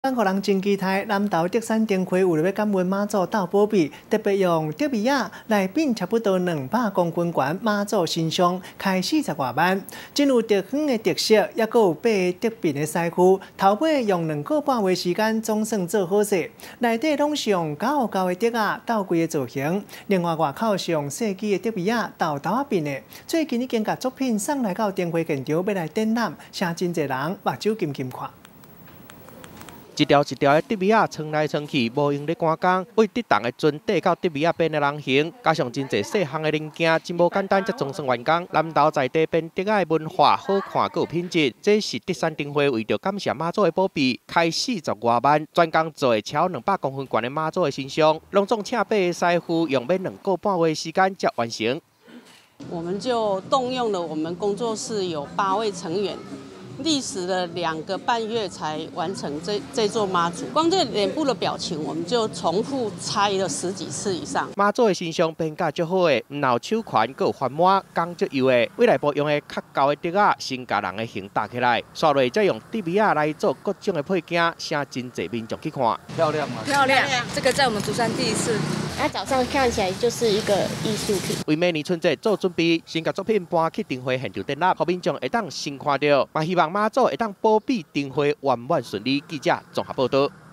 咱互人真期待南投德山灯会为了要感恩妈祖斗保庇，特别用德比亚来并差不多200公分悬妈祖神像，开40外万，真有特远的特色，也阁有8个特别的师傅，头尾用2个半月时间总算做好势。内底拢是用9的竹仔斗规的造型，另外外口是用设计的德比亚斗头仔变的。最近已经把作品送来到灯会现场，要来展览，请真侪人目睭金金看。 一条一条的德比亚穿来穿去，无用咧赶工，为得当的船缀到德比亚边的人形，加上真侪细项的零件，真无简单才总算完工。南投在地变德仔的文化好看，佮有品质，这是德山灯会为着感谢妈祖的保庇，开40外万，专工做的超200公分悬的妈祖的形象，隆重请8个师傅用要2个半月时间才完成。 我们就动用了我们工作室有8位成员。历时了2个半月才完成这座妈祖，光这脸部的表情，我们就重复拆了10几次以上。 妈祖的形象变甲足好的，唔闹手款，佮有翻满，工足油的。未来部用的较厚的竹仔，先甲人的形搭起来，刷落再用德比亚来做各种的配件，请真侪民众去看。 漂亮吗？ 漂亮，这个在我们竹山第一次。 它早上看起来就是一个艺术品。 为明年春节做准备，先甲作品搬去灯会现场展览，互民众会当先看到。嘛希望妈祖会当保庇灯会圆满顺利。记者综合报道。